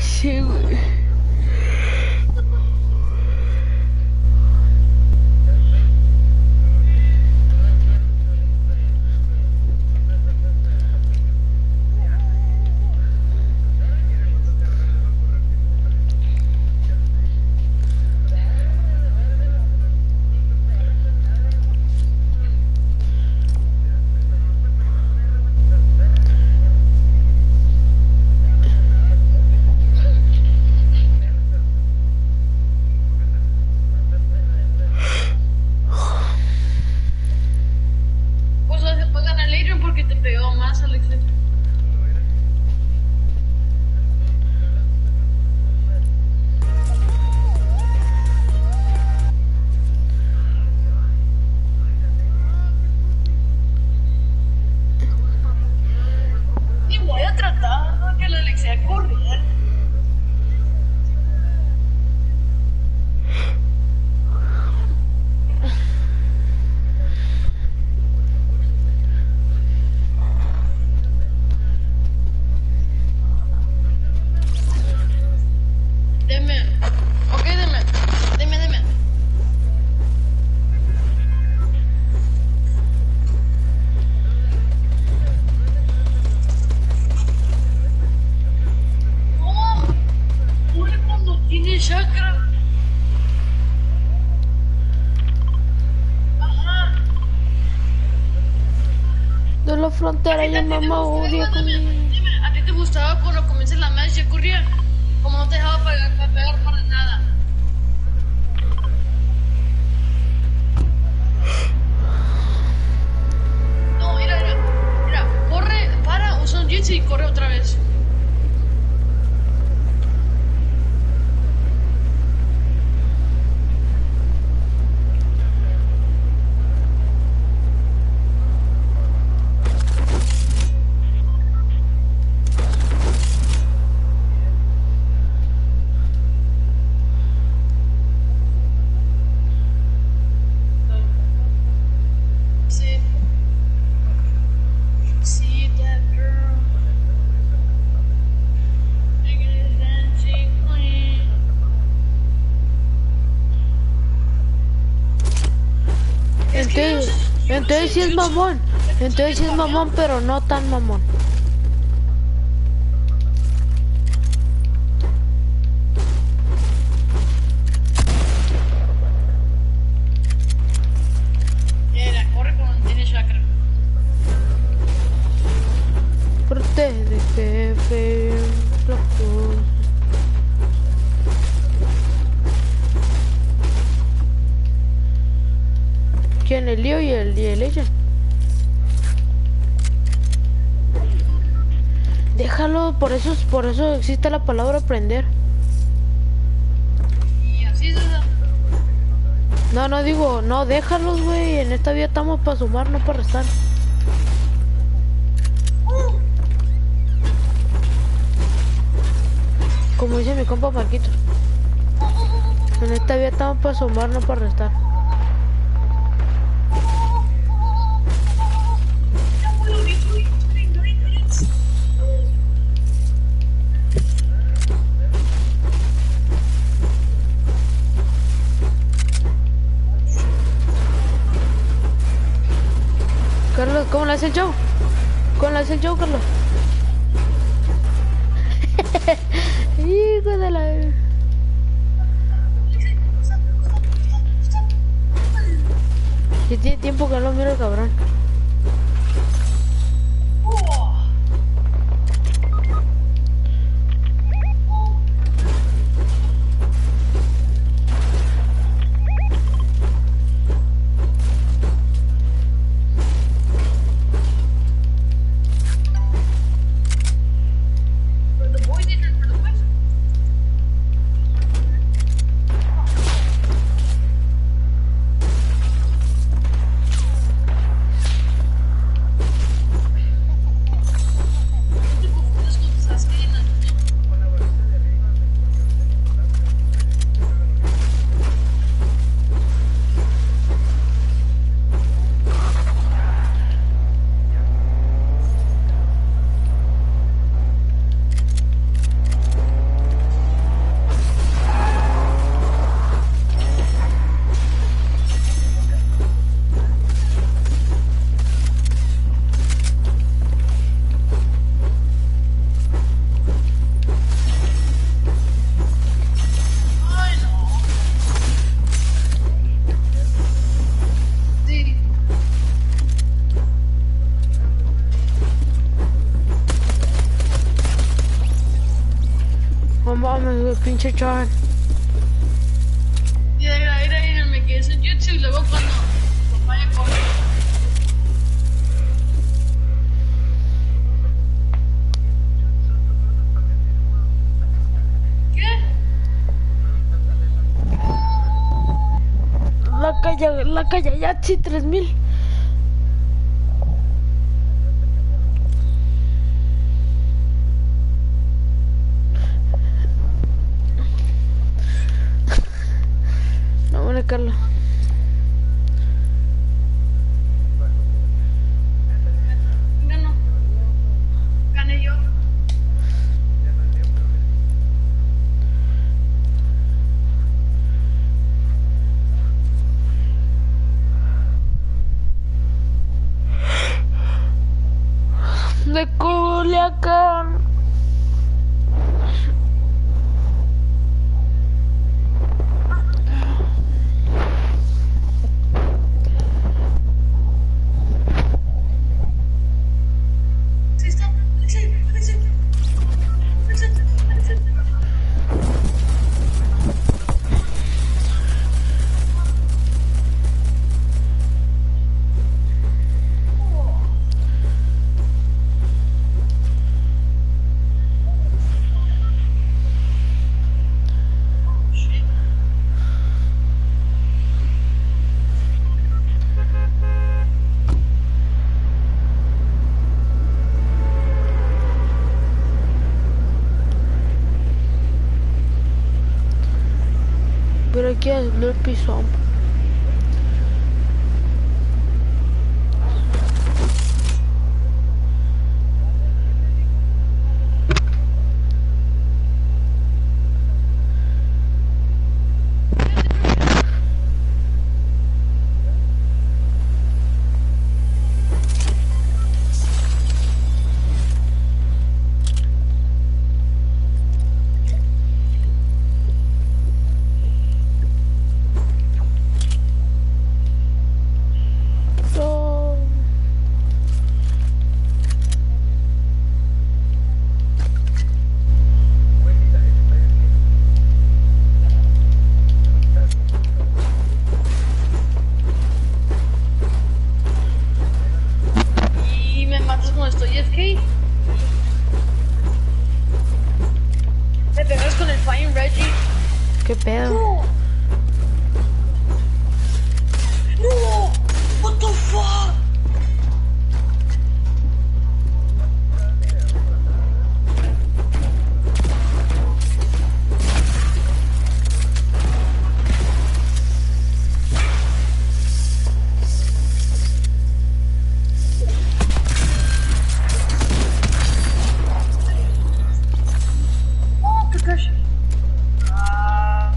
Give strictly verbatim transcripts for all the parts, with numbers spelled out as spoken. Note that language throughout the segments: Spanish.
Sí, güey. Pues se puede ganar el Adrian porque te pegó más, Alex. Y voy a tratar de que la Alexia correr. Deme. Ok, deme. Deme, deme. No. Corre cuando tiene chakra. Ajá. De la frontera y mamá odia conmigo. Dime, ¿a ti te gustaba cuando comienza la match ya corría? Como no te dejaba pegar, para pegar para nada. No, mira, mira, mira, corre, para, usa un jitsi y corre otra vez. Sí. See that girl. Nigga dancing queen. Es que yo, Entonces, yo entonces sé- sí es yo- mamón. Entonces sí es mamón, pero no tan mamón. Mira, corre cuando tiene chakra. Protege, jefe. Loco. ¿Quién? El lío y el, y el ella. Déjalo, por eso, por eso existe la palabra aprender. Y así es, ¿verdad? No, no digo, no, déjalos, güey. En esta vida estamos para sumar, no para restar. Como dice mi compa Marquito. En esta vida estamos para sumar, no para restar. Carlos, ¿cómo le hace el show? ¿Cómo le hace el show, Carlos? Hijo de la... Ya tiene tiempo que no lo miro el cabrón. For the boys, Adrian, for the boys. No mames, pinche chaval. Y de ir a ir me quedé en jutsu y luego cuando vaya a comer. ¿Qué? La calle, la calle, ya sí, tres mil. No, bueno, Carlos. Ganó. Gané yo. De Culiacán. Sí está. Sí, sí, sí. Pero aquí es el piso. Y me matas cuando estoy F K. Te pegas con el Fine Reggie. ¿Qué pedo? No. No. What the fuck? Oh, Kakashi. Ah.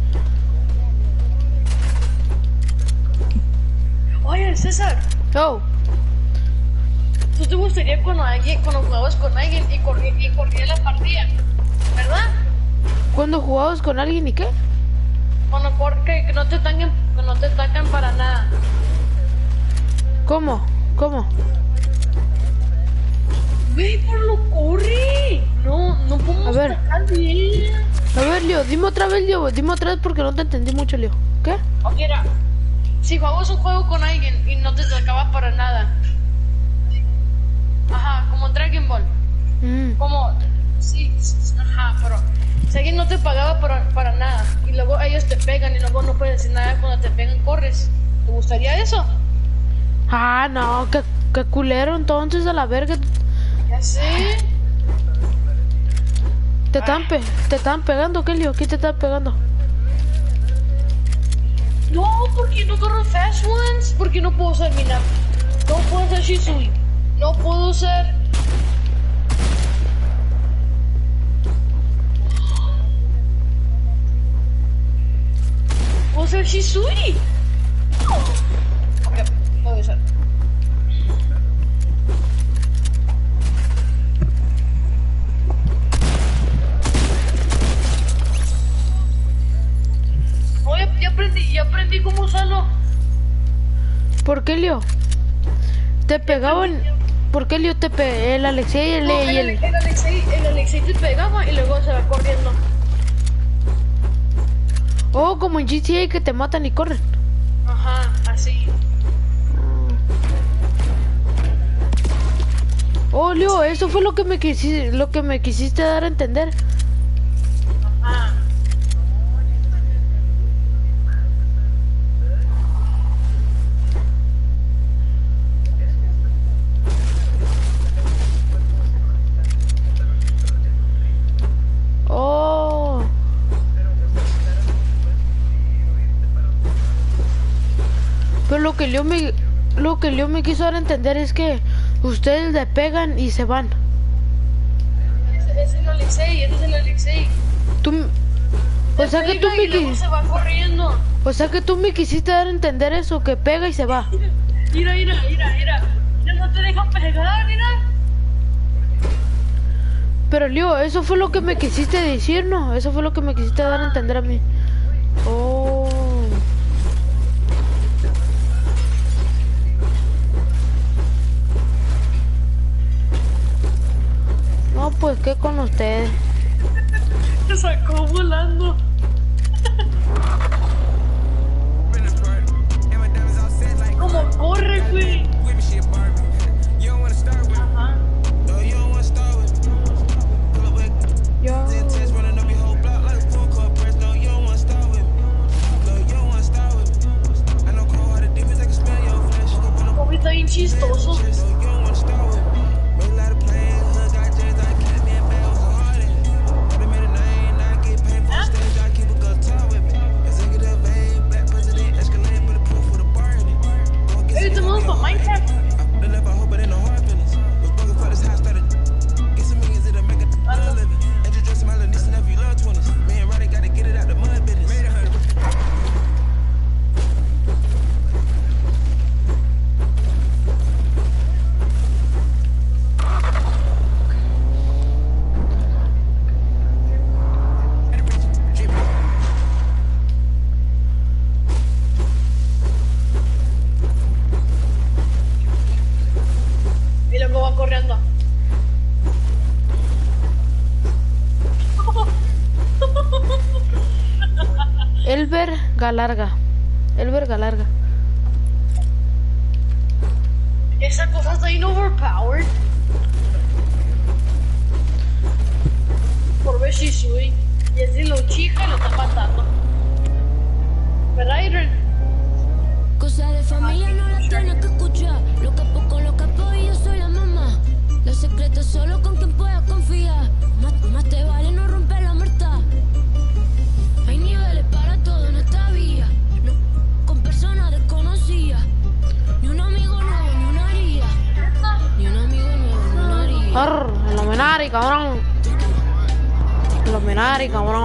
Oye, César, Oh, ¿tú te gustaría cuando alguien, cuando jugabas con alguien y corría, y corría la partida? ¿Verdad? ¿cuándo jugabas con alguien y qué? Cuando cor- que, que no te tanquen, que no te tanquen para nada. ¿Cómo? ¿Cómo? Güey, por lo corre. No, no podemos A ver. atacar bien. A ver, Leo, dime otra vez, Leo, dime otra vez porque no te entendí mucho, Leo. ¿Qué? Ok, era, si jugabas un juego con alguien y no te sacaba para nada. Ajá, como Dragon Ball. Mm. Como, sí, s- ajá, pero si alguien no te pagaba para, para nada y luego ellos te pegan y luego no puedes decir nada cuando te pegan, corres. ¿Te gustaría eso? Ah, no, qué, qué culero, entonces a la verga. Ya sé. Te están, pe te están pegando, ¿qué, Leo? ¿Quién te está pegando? No, porque no corro Fast Ones. Porque no puedo usar Mina. No puedo usar Shisui. No puedo usar. Puedo usar Shisui. Ok, puedo usar. No, ya, ya aprendí, ya aprendí cómo usarlo. ¿Por qué, Leo? Te pegaban. ¿Por qué, Leo, te pe el Alexei y el, No, y el, el... el Alexei, el Alexei te pegaba y luego se va corriendo. Oh, como en G T A que te matan y corren. Ajá, así. Oh, Leo, eso fue lo que me quisiste, lo que me quisiste dar a entender. Ajá. Oh. Pero lo que Leo me, lo que Leo me quiso dar a entender es que ustedes le pegan y se van. Ese es el Alexei, ese es el Alexei. Tú, o sea que tú me y luego quis- se va corriendo. o sea que tú me quisiste dar a entender eso, que pega y se va. Mira, mira, mira, mira. Ya no te dejan pegar, mira. Pero Leo, eso fue lo que me quisiste decir, ¿no? Eso fue lo que me quisiste dar a entender a mí. Oh. No, pues qué con ustedes. Te sacó volando. Como corre, güey. Ajá. Yo. Como está bien chistoso. Hey, estamos para Minecraft. Y luego va corriendo. Elber Galarga. Elber Galarga. Esa cosa está bien overpowered. Por ver si soy. Y así lo chica y lo está matando. ¿Verdad, Adrian? Cosa de familia no la tienes que escuchar. Lo capo con lo capo y yo soy la mamá. Los secretos solo con quien puedas confiar. Más, más te vale no romper la muerta. Hay niveles para todo en esta vía. No, con personas desconocidas. Ni un amigo nuevo, ni una haría. Ni un amigo nuevo, ni una haría. Arr, Illuminati, cabrón. Illuminati, cabrón.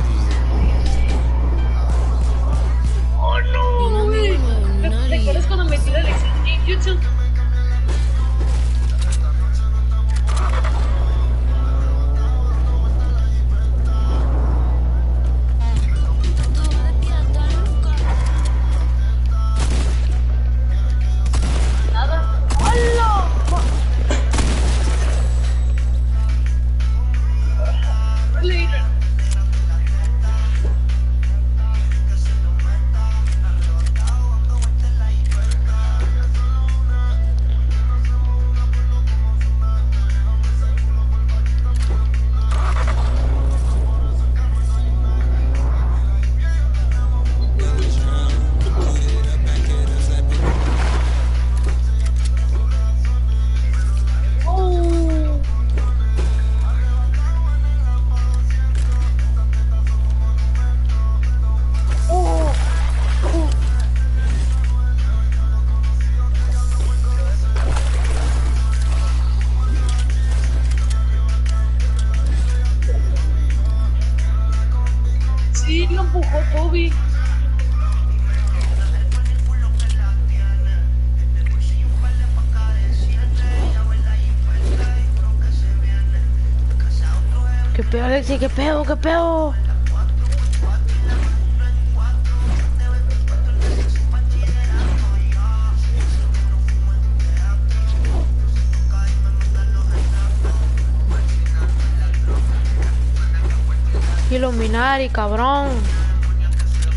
¡Oh, no! güey. ¿Te acuerdas cuando me tiré el en YouTube? Nada. ¡Hola! Really, Adrian? Oh. Oh. Oh. Sí, lo empujó Toby. ¿Qué pedo, Alexi? ¿Qué pedo? ¿Qué pedo? Illuminati, cabrón.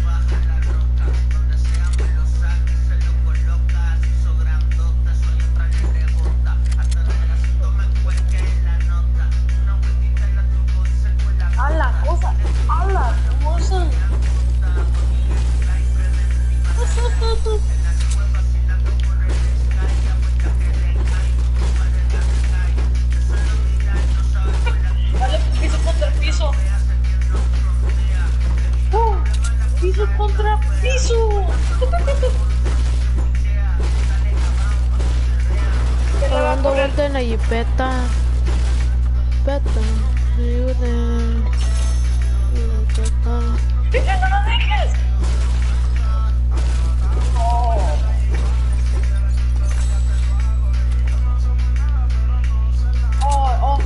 piso! Está dando vuelta en la jipeta. Peta. Ayuden. Jipeta. ¡Deja, no lo dejes! Oh. Oh, oh.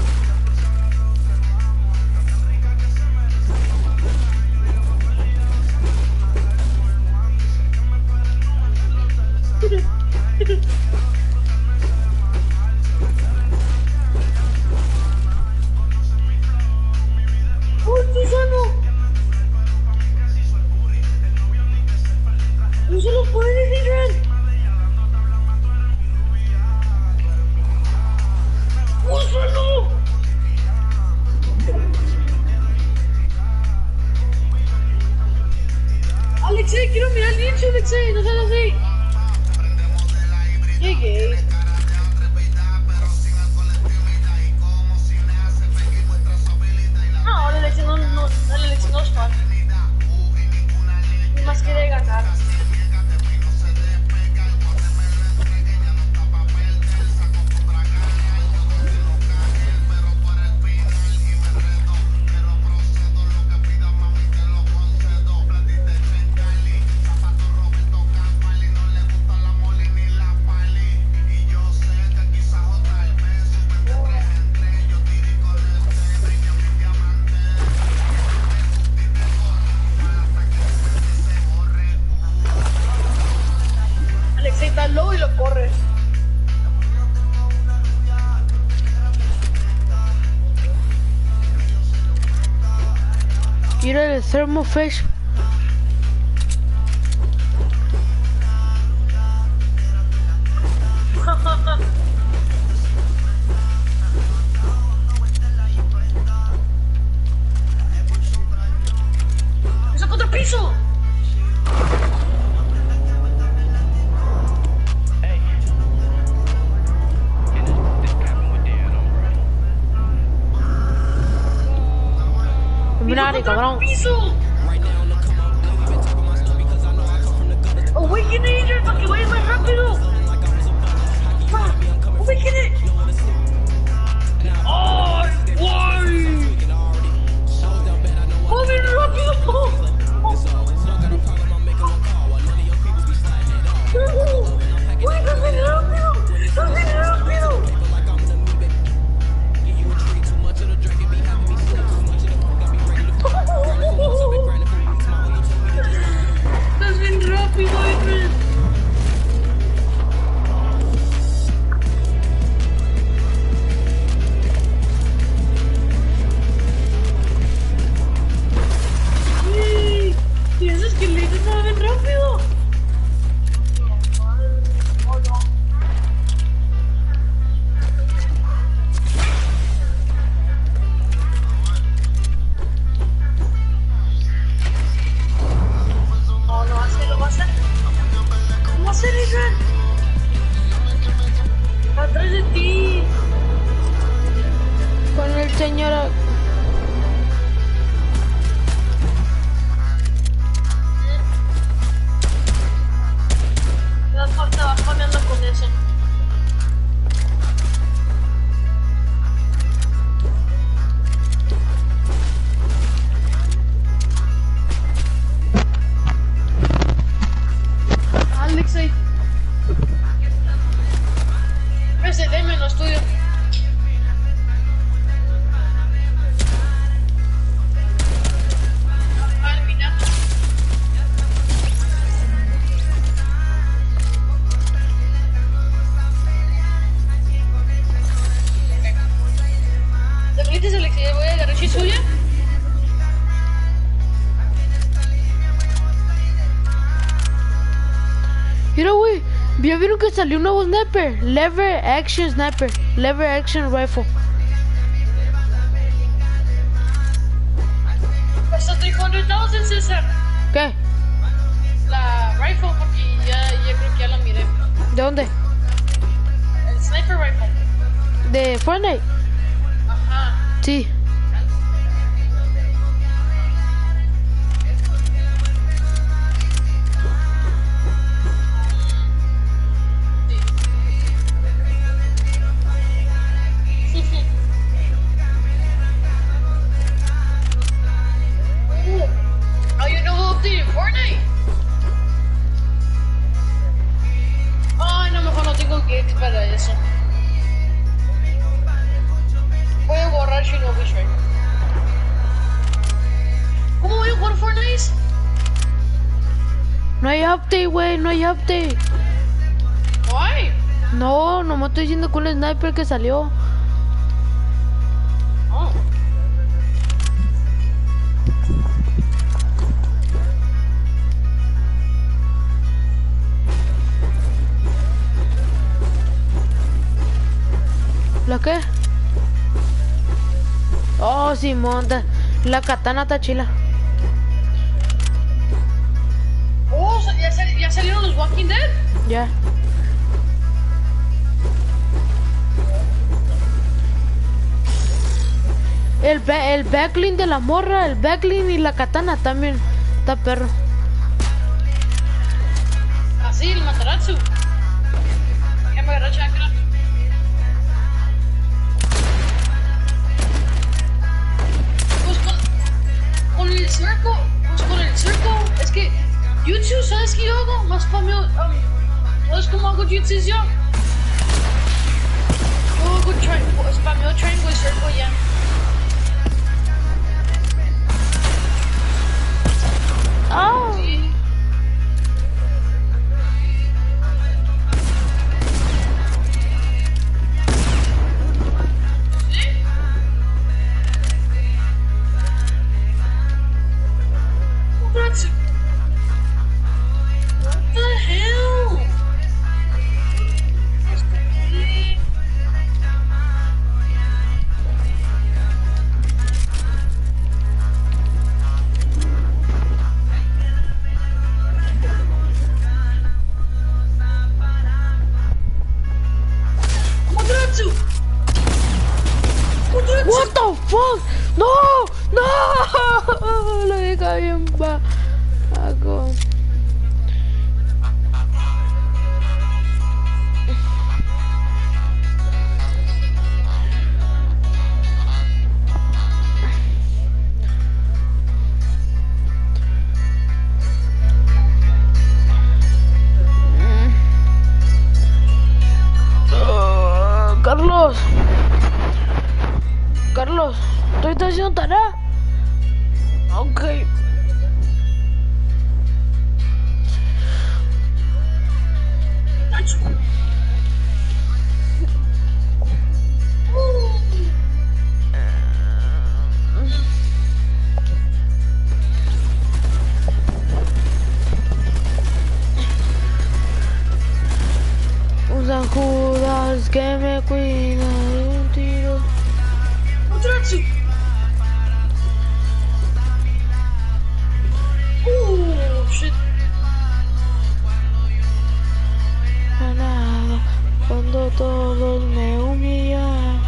¡Oh, estoy sano! ¡No se lo puedes, Adrian! ¡Úsalo! Alexei, quiero mirar el nicho, Alexei, no seas así. Llegué. No, Alexei no, no, Alexei no es fan. Más quiere ganar. Alexei está low y lo corre. Mira el thermofish. ¡Esa contra piso! Minari, cabrón. Piso. Awaken Adrian para que vayas más rápido. Ah, awaken it. ¡Ay, guay! ¡Oh, ven rápido! ¡Oh! ¡Uy, estás bien rápido! ¡Estás bien rápido! Estás bien rápido, Adrian. ¡Sí! ¿Y esos esqueletos estaban bien rápido? Oh, no. No, no, así lo va a hacer. ¿Cómo va a hacer, Adrian? Atrás de ti. Con el señor. Te das falta, vas cambiando con eso. Alexei. Ese deme no es tuyo. Ah, mira. ¿Te permites, Alexei? Voy a agarrar suya. Mira, güey. ¿Ya vieron que salió un nuevo sniper? Lever Action Sniper. Lever Action Rifle. Cuesta trescientos mil, César. ¿Qué? La rifle, porque ya, ya creo que ya la miré. ¿De dónde? El sniper rifle. ¿De Fortnite? Ajá. Sí. updates? No hay update, güey, no hay update. Why? No, no me estoy diciendo con el sniper que salió. Oh. ¿La qué? Oh, Simón, ta- la katana está chila. Oh, ¿ya, sal- ya salieron los Walking Dead? Ya. El, ba- el backlink de la morra, el backlink y la katana también. Está perro. Así, el Matarazzo. Ya me agarré chakra. Pues con, con el circo, pues con el circo, es que YouTube, ¿sabes qué yo hago? Más spameo, um, ¿sabes cómo hago YouTube yo? Yo hago tri- spameo triangle y circle ya. Ah. Sí. What? What the hell? Matarazzo! Matarazzo! What the fuck? No, no. Lo deja bien vago. Ah, Carlos. Carlos, ¿tú estás haciendo tarea? Ok. Un San Judas que me cuida de un tiro. Matarazzo! Oh, shit. A nada, cuando todos me humillan.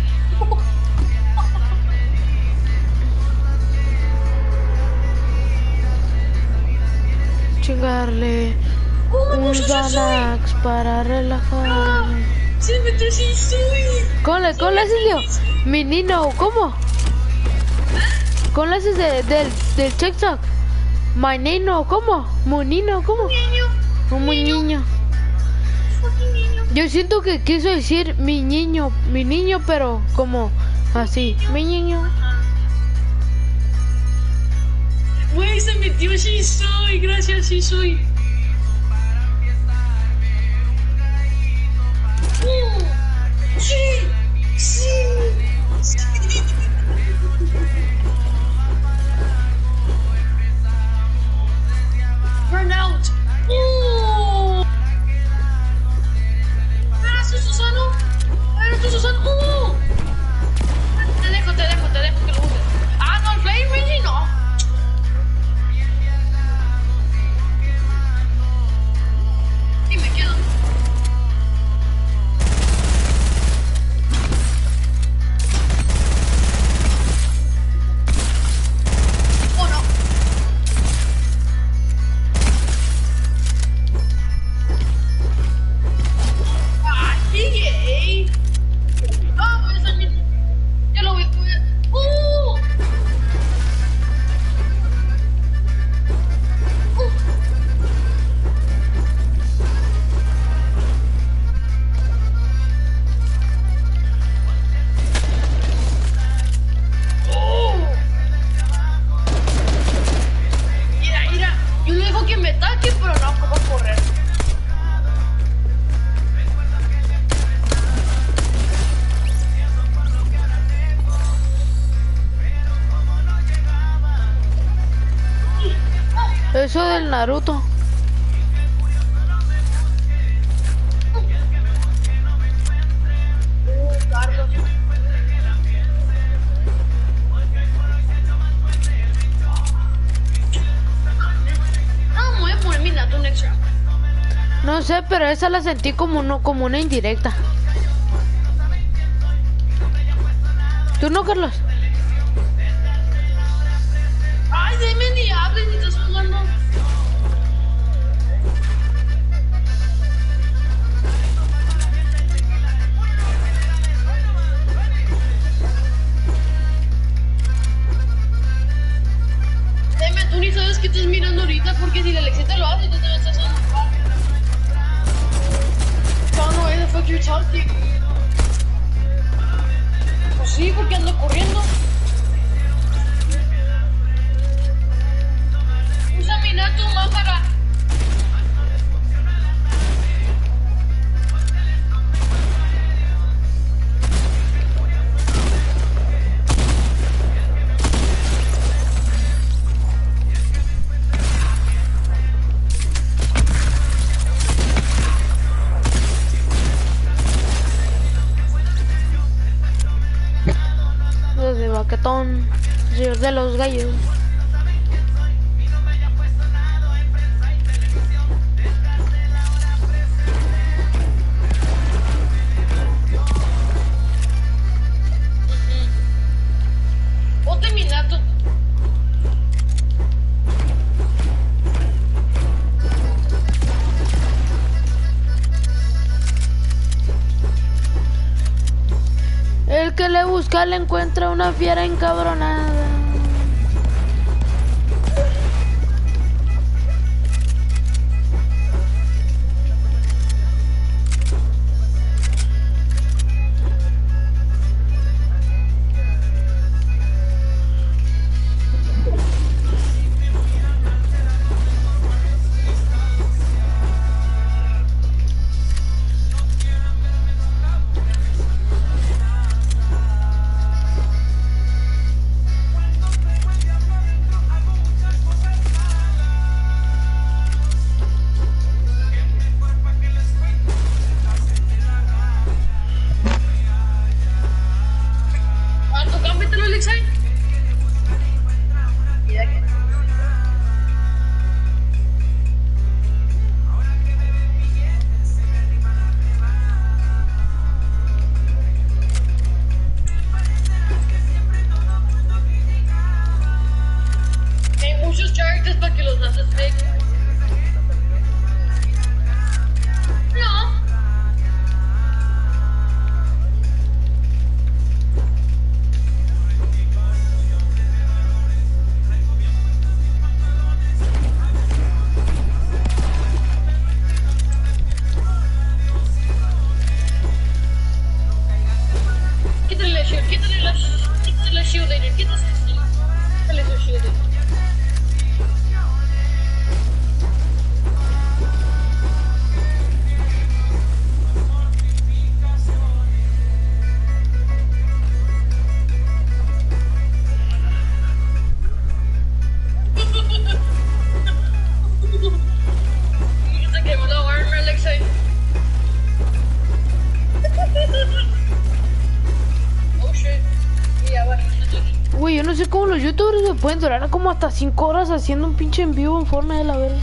Chingarle Oh, un yo soy- Xanax para relajarme. Sí, me te sí soy. ¿Cómo le, cómo le haces, Leo? Mi nino, ¿cómo? ¿Cómo le haces de, del, del TikTok? My nino, ¿cómo? Mu nino, ¿cómo? Niño, Un muy niño. fucking niño. Yo siento que quiso decir mi niño, mi niño, pero como así, mi niño. Güey, se metió, sí soy. Gracias, sí soy. Oh, sí, sí, sí. Burnout. Oh. ¿Eres tú, Susano? ¿Eres tú, Susano? Oh. Te dejo, te dejo, te dejo que lo uses. Ah, no, el Flame Raging, no. Y me quedo. Eso del Naruto. Uh, Carlos. Ah, me voy a poner mi Naruto next round. No sé, pero esa la sentí como, uno, como una indirecta. ¿Tú no, Carlos? Ay, dime ni hables ni estás jugando. Dime, tú ni sabes que estás mirando ahorita porque si la Alexita lo hace, tú te estás haciendo. Don't know why the fuck you're talking. Pues sí, porque ando corriendo. Usa mi Naruto máscara. Los de Baquetón, señor de los gallos. Ponte mi Naruto. El que le busca le encuentra una fiera encabronada. Ah, tú cámbiatelo, Alexei. Mira que. Hay muchos characters para que los haces fake. No. Quítale la shield, quítale la shield, quítale la shield, Aiden, quítale la shield. Quítale su shield. Se quemó la armor, Alexei. Oh shit. Y ya va. Güey, yo no sé cómo los youtubers se pueden durar como hasta cinco horas haciendo un pinche en vivo en forma de la verga.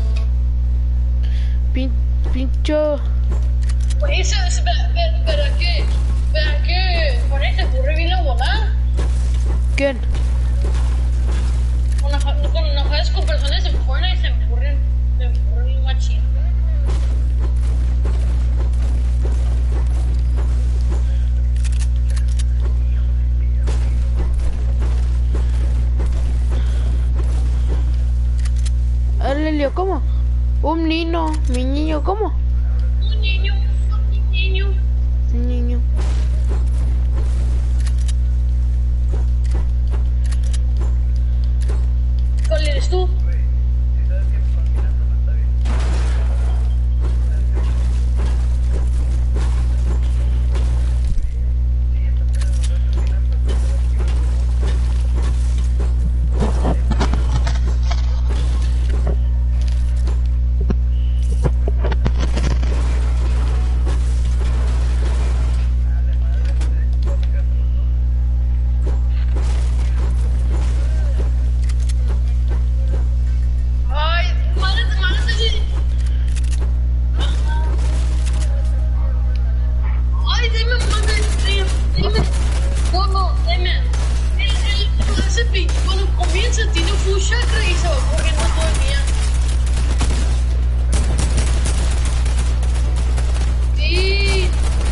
Pin, pincho. Güey, ese, ese, ¿verdad que? ¿Verdad que? Con este ocurre bien la volada. ¿Quién? Cuando cuando enojas con personas en Fortnite se me ocurren, se me ocurren bien machín. Lelio, ¿cómo? Un niño, mi niño, ¿cómo? Un niño, un niño. Un niño. ¿Cuál eres tú? cuando comienza tiene full chakra y se va corriendo todo el día. Sí.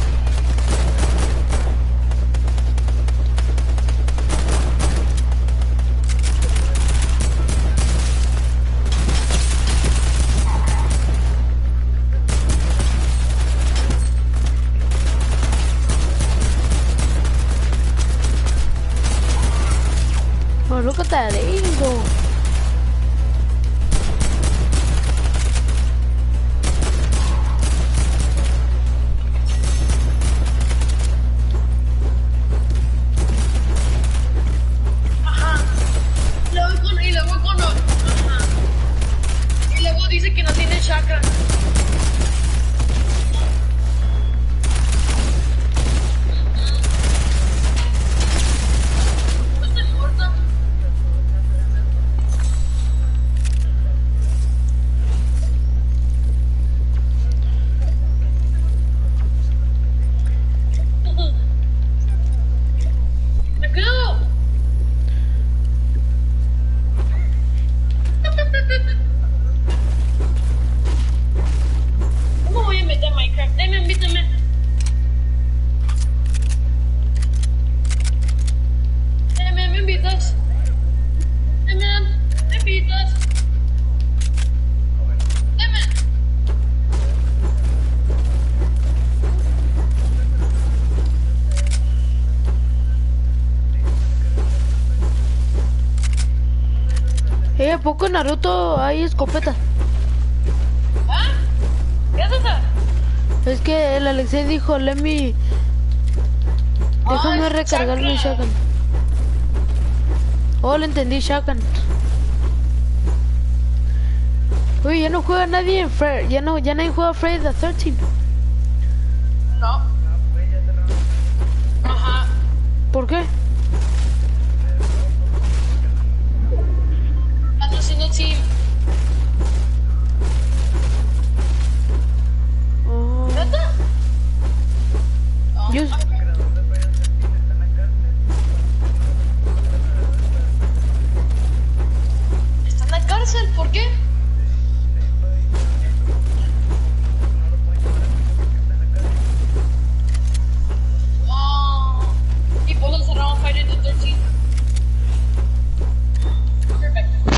Oh, look at that angle. Ajá. Luego con, y luego cuando... Ajá. Y luego dice que no tiene chakra. Pues no importa. Me quedo. ¿Cómo voy a meter Minecraft? Deme, invítame. Deme, me invitas. Deme, me invitas. Deme. Eh, ¿a poco en Naruto hay escopeta? ¿Ah? ¿Qué es esa? Es que el Alexei dijo, let me... Déjame Ah, recargar mi chakra. shotgun. Oh, le entendí, shotgun. Uy, ya no juega nadie en Fred, ya no, ya nadie juega Friday the thirteenth. No. Ajá. ¿Por qué? Ando haciendo team. Oh, ¿Neta? No. yo, Ok. Está en la cárcel, ¿por qué? Oh. Y pues lo encerraron Friday the thirteenth. Perfecto.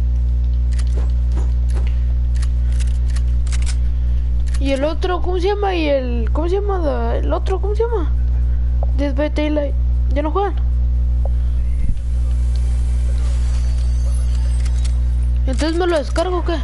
y el otro, ¿cómo se llama? Y el, ¿cómo se llama? The- El otro, ¿cómo se llama? Dead by Daylight. ¿Ya no juegan? Entonces me lo descargo, ¿o qué?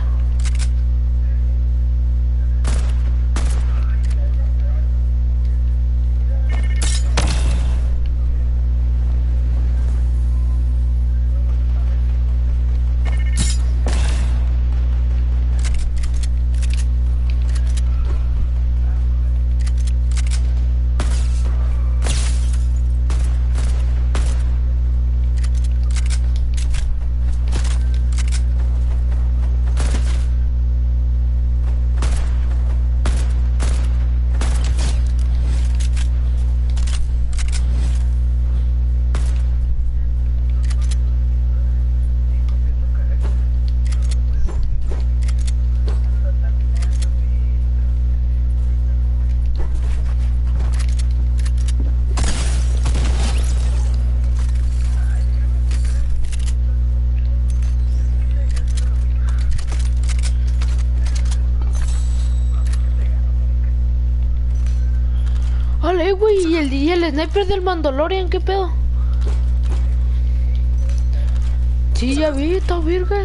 Vale, güey, ¿y el, y el sniper del Mandalorian, qué pedo? Sí, ya vi, está virga.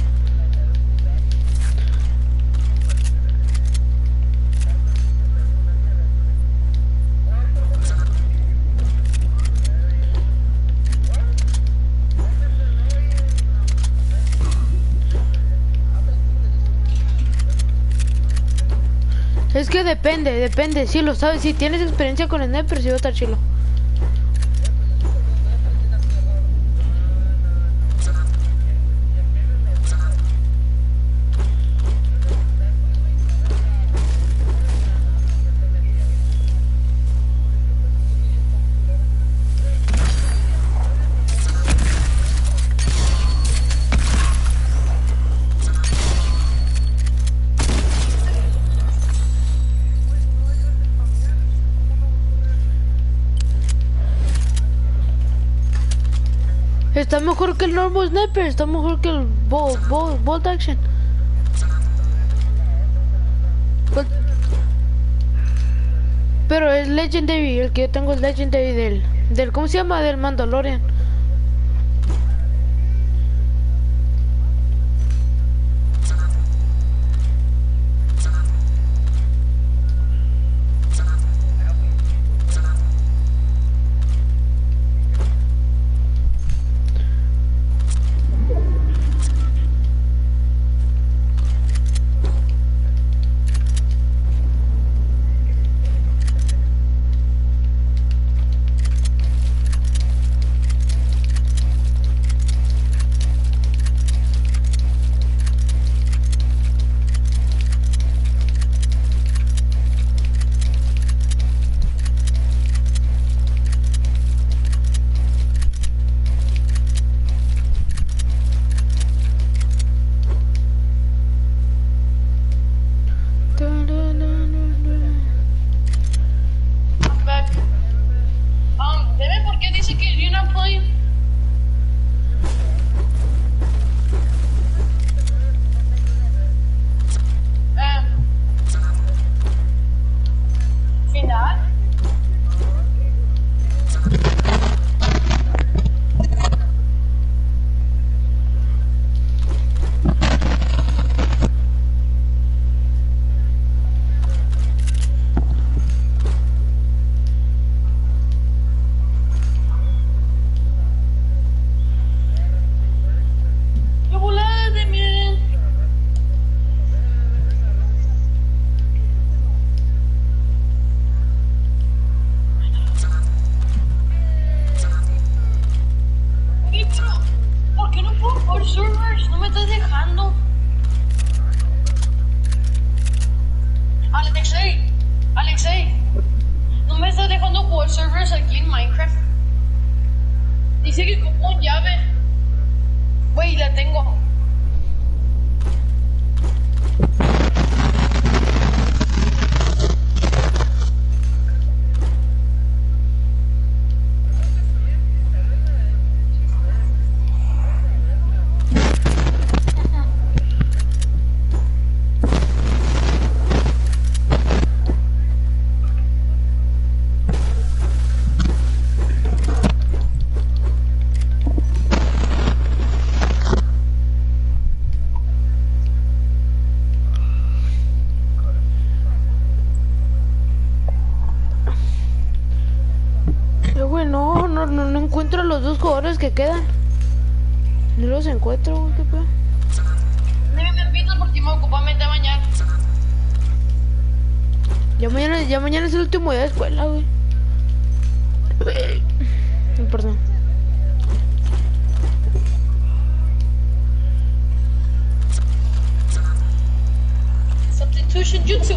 Es que depende, depende, si lo sabes, si tienes experiencia con sniper, sí va a estar chilo. Está mejor que el normal sniper, está mejor que el bolt, bolt, bolt action. But, pero es legendary, el que yo tengo es legendary del, del, ¿cómo se llama? Del Mandalorian. Que quedan, no los encuentro, güey, qué pedo. No me invito porque me ocupo a meter a bañar. Ya mañana, ya mañana es el último día de escuela, güey. Perdón. Substitution jutsu.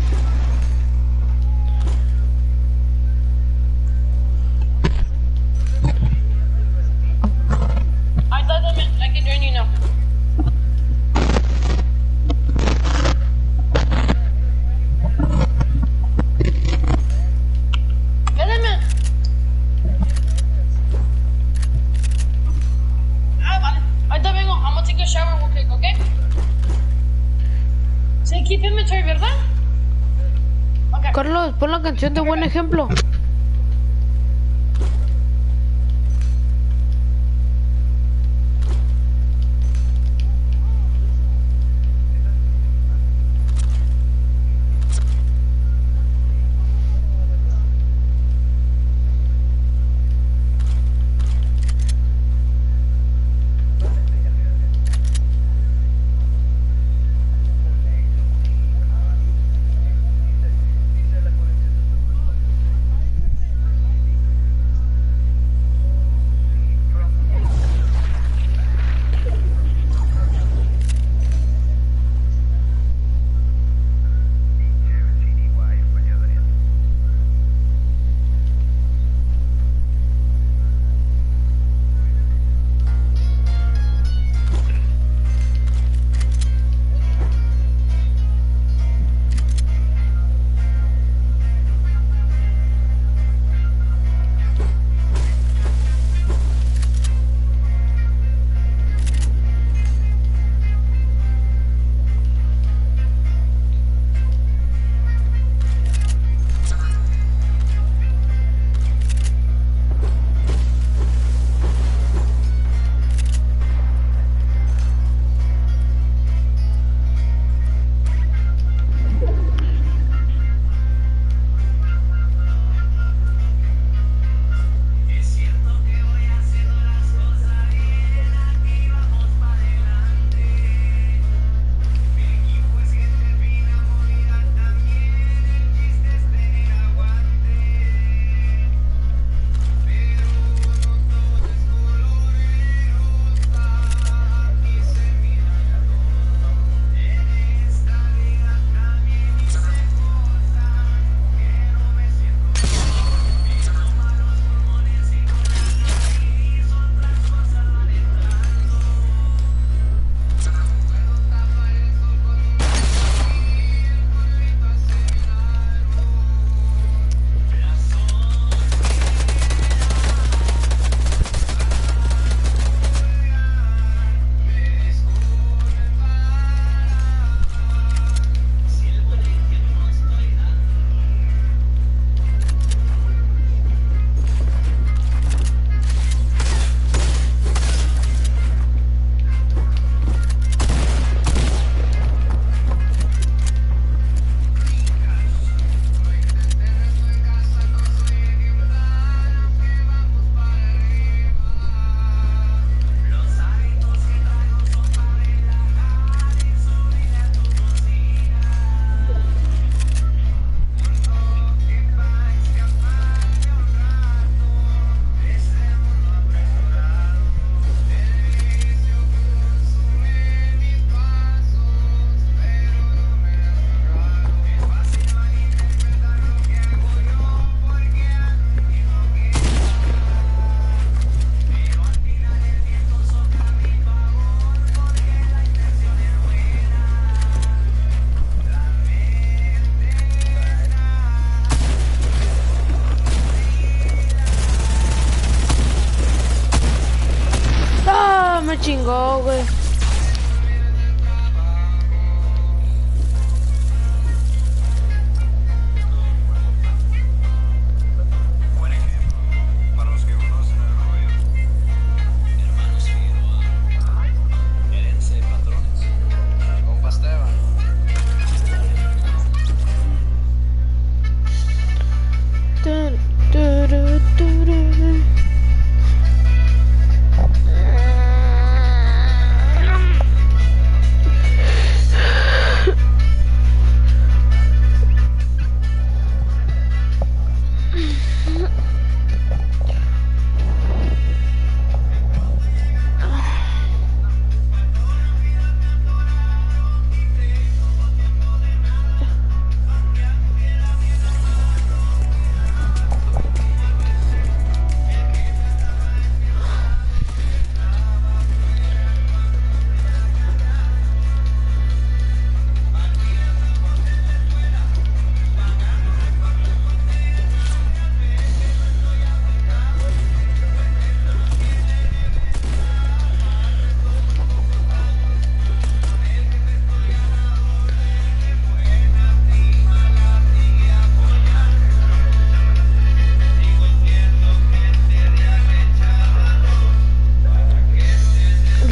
Carlos, pon la canción de Buen Ejemplo.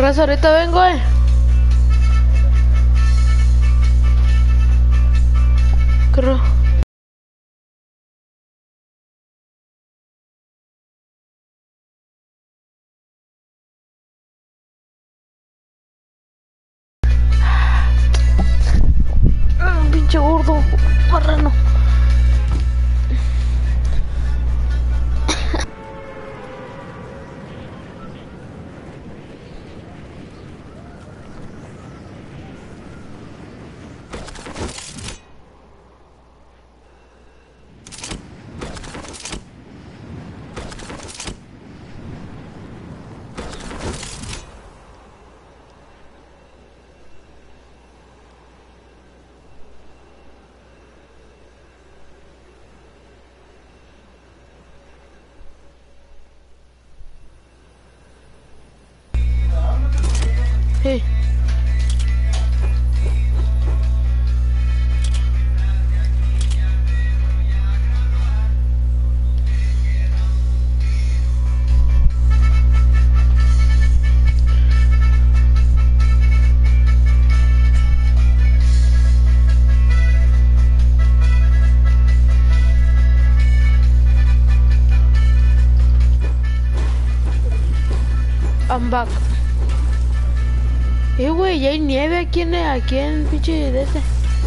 casa, ahorita vengo, eh. Creo. Ah, pinche gordo, marrano. Sí. I'm back. Eh, güey, ya hay nieve aquí en, aquí en pinche de este.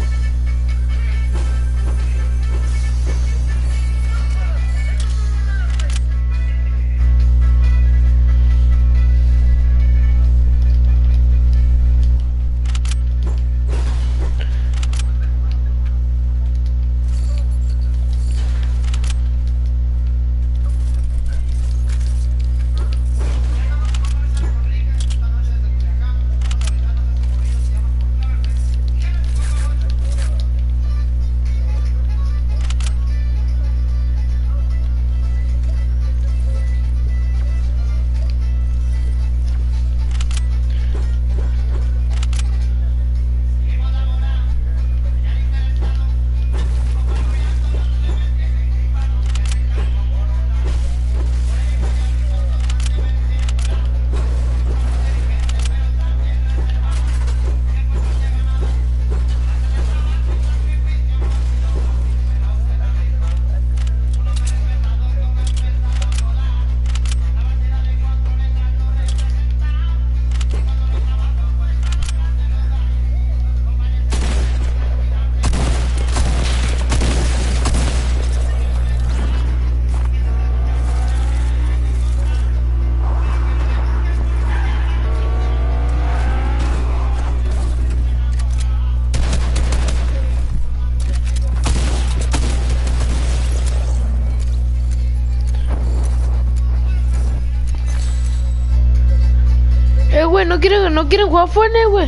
Eh, güey, no quieren, no quieren jugar Fortnite, güey.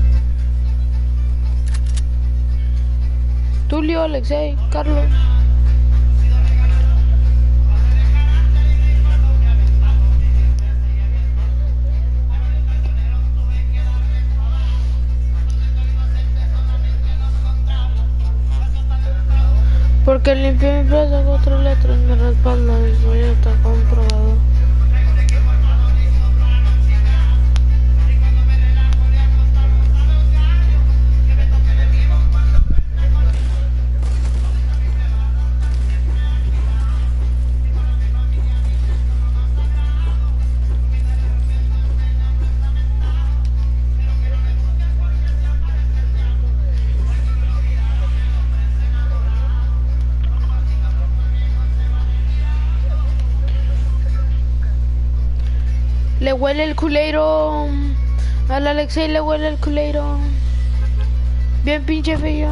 Tulio, Alexei, Carlos. Porque limpié mi empresa con cuatro letras, me respalda, el sueño está comprobado. Le huele el culero. Al Alexei le huele el culero. Bien pinche feo.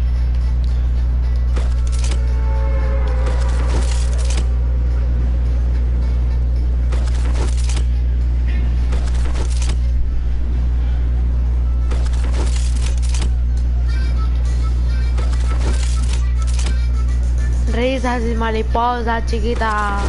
Risas y mariposas, chiquita.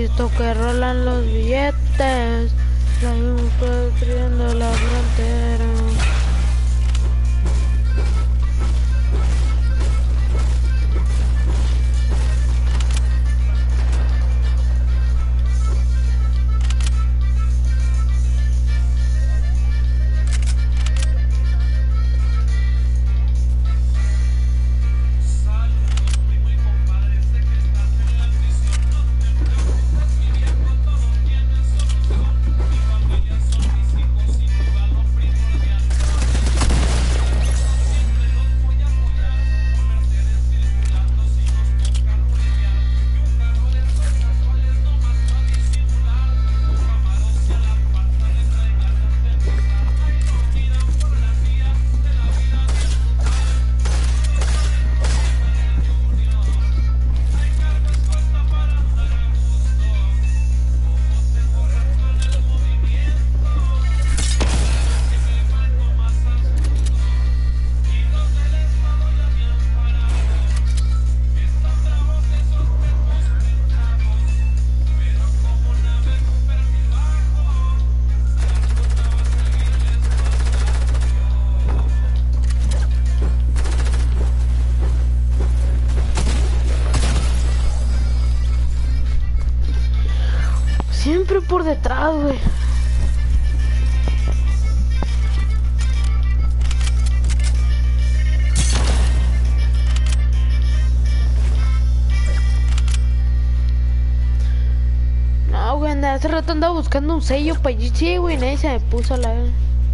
visto que rolan los billetes, seguimos construyendo la frontera. Siempre por detrás, güey. No, güey, anda, hace rato andaba buscando un sello para G T A, güey, nadie se me puso a la vez.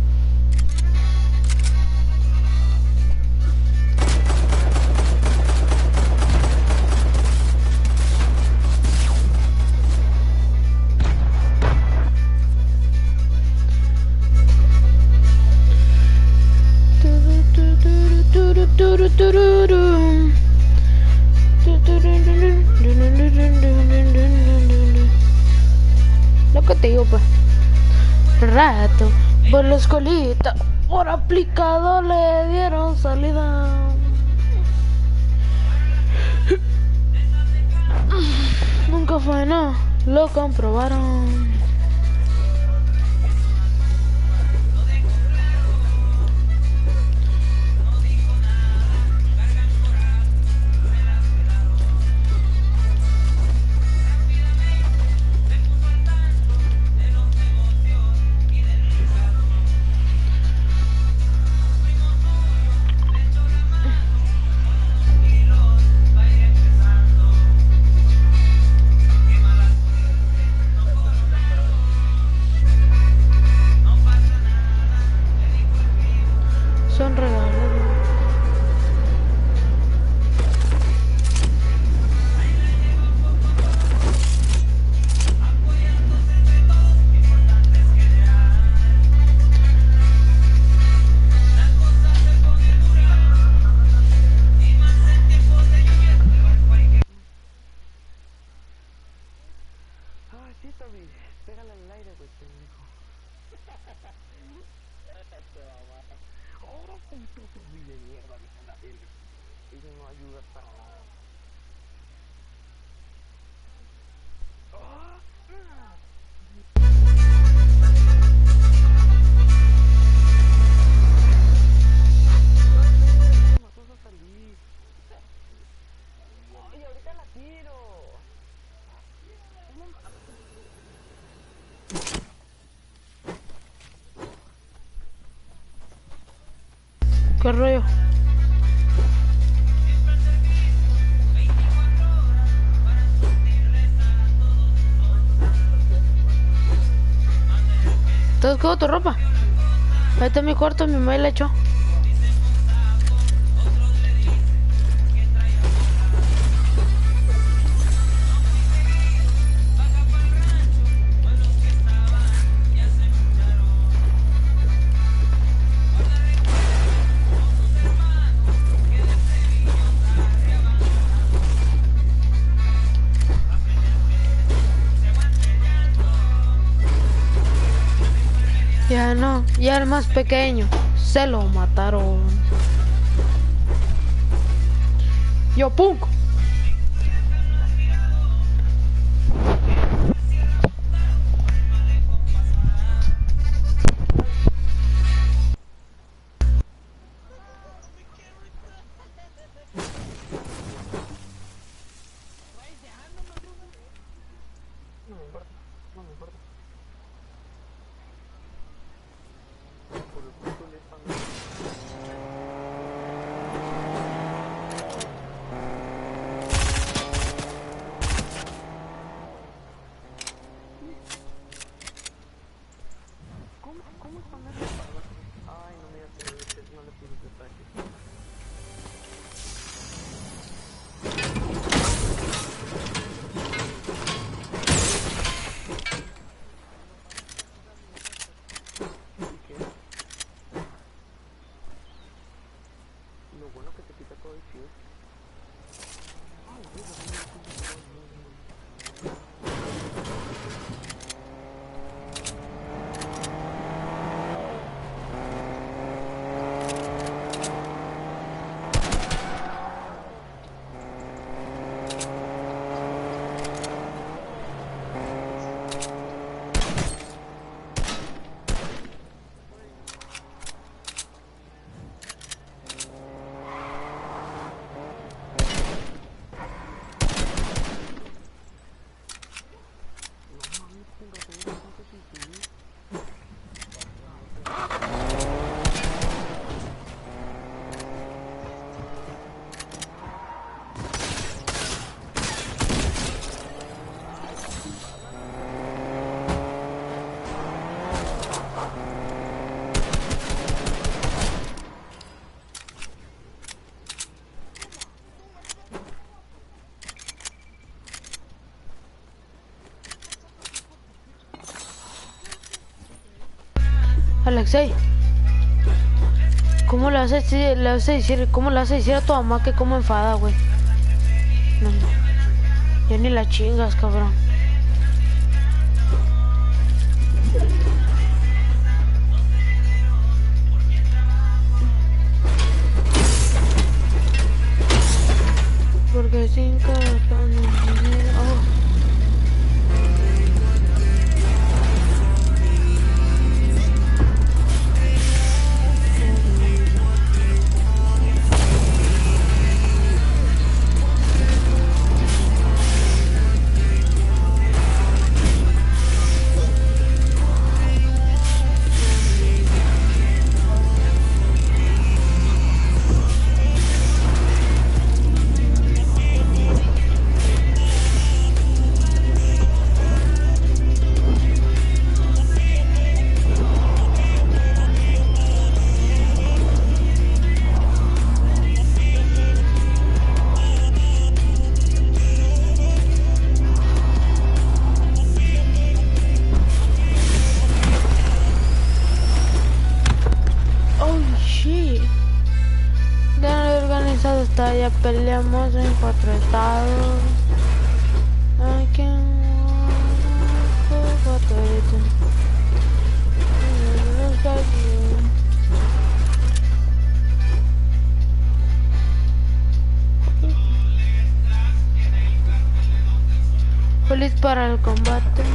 Lo que te digo, pues. Rato, por la escuelita, por aplicado le dieron salida. Nunca fue, no, lo comprobaron. Son regalos. Ah, sí, Tommy, pégale al aire, güey, pendejo. Oh, puto Tommy de mierda, viste la verga. Ella no ayuda para nada. ¡Ah! Vas a salir. Ay, ahorita la tiro. ¿Qué rollo? ¿Todo quedó tu ropa? Ahí está mi cuarto, mi mamá la echó. Ya no, ya el más pequeño, se lo mataron. Yo, punk. Ay, no, mira, pero es que no le puse detalle. ¿Y qué? Lo bueno que te quita todo el fuse. Ay, Dios, no me puse todo el mundo. Alexei, ¿cómo le vas a decir, le vas a decir, cómo le vas a decir a tu mamá que como enfada, güey? No, no. Ya ni la chingas, cabrón. Porque sin corazón, oh. Ya peleamos en cuatro estados. I can Feliz para el combate.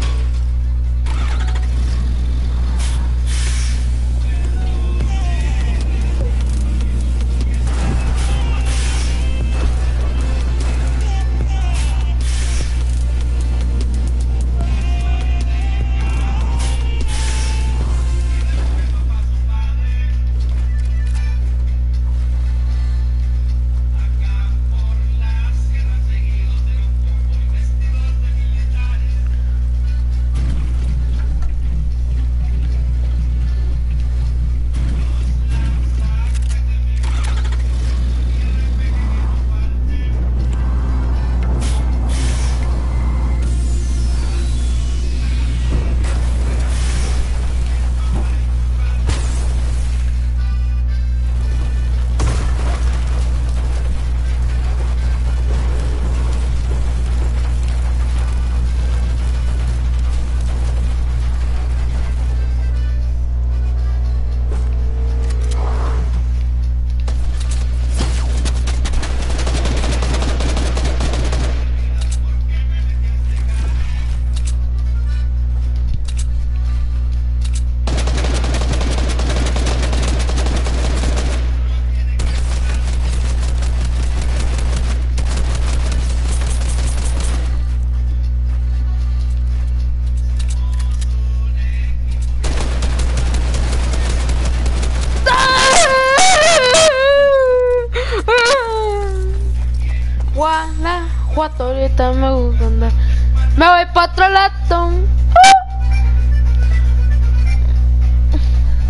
Guanajuato, ahorita me gusta andar. Me voy pa' otro lado.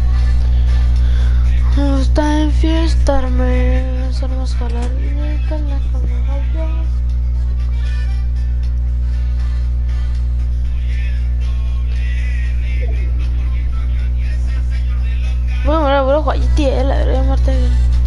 Conquistarme, hacer más jalar y con la cámara. Bueno, ahora voy a jugar G T A, la verdad, Marta.